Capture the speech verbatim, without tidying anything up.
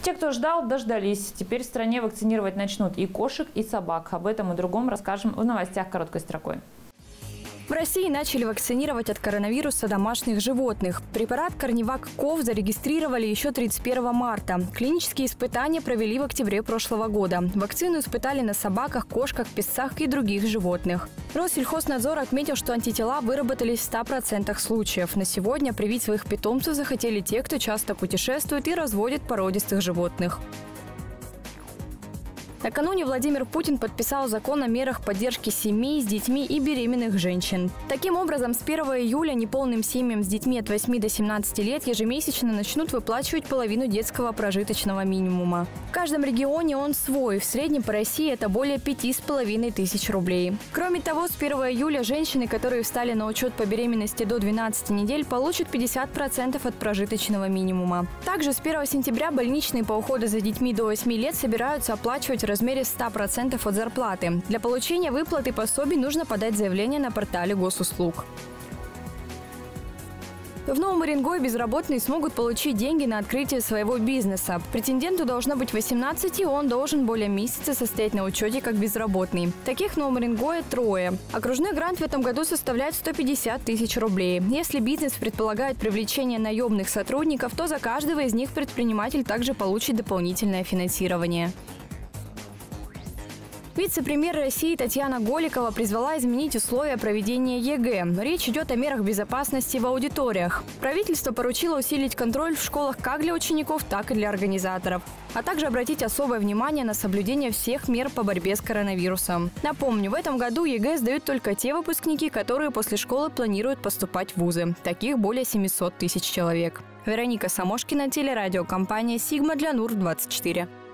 Те, кто ждал, дождались. Теперь в стране вакцинировать начнут и кошек, и собак. Об этом и другом расскажем в новостях короткой строкой. В России начали вакцинировать от коронавируса домашних животных. Препарат Корневак Ков зарегистрировали еще тридцать первого марта. Клинические испытания провели в октябре прошлого года. Вакцину испытали на собаках, кошках, песцах и других животных. Россельхознадзор отметил, что антитела выработались в ста процентах случаев. На сегодня привить своих питомцев захотели те, кто часто путешествует и разводит породистых животных. Накануне Владимир Путин подписал закон о мерах поддержки семей с детьми и беременных женщин. Таким образом, с первого июля неполным семьям с детьми от восьми до семнадцати лет ежемесячно начнут выплачивать половину детского прожиточного минимума. В каждом регионе он свой. В среднем по России это более пяти с половиной тысяч рублей. Кроме того, с первого июля женщины, которые встали на учет по беременности до двенадцати недель, получат пятьдесят процентов от прожиточного минимума. Также с первого сентября больничные по уходу за детьми до восьми лет собираются оплачивать в размере ста процентов от зарплаты. Для получения выплаты пособий нужно подать заявление на портале госуслуг. В Новом Уренгое безработные смогут получить деньги на открытие своего бизнеса. Претенденту должно быть восемнадцать, и он должен более месяца состоять на учете как безработный. Таких в Новом Уренгое трое. Окружной грант в этом году составляет сто пятьдесят тысяч рублей. Если бизнес предполагает привлечение наемных сотрудников, то за каждого из них предприниматель также получит дополнительное финансирование. Вице-премьер России Татьяна Голикова призвала изменить условия проведения ЕГЭ. Речь идет о мерах безопасности в аудиториях. Правительство поручило усилить контроль в школах как для учеников, так и для организаторов, а также обратить особое внимание на соблюдение всех мер по борьбе с коронавирусом. Напомню, в этом году ЕГЭ сдают только те выпускники, которые после школы планируют поступать в вузы. Таких более семисот тысяч человек. Вероника Самошкина, телерадиокомпания «Сигма» для Нур двадцать четыре.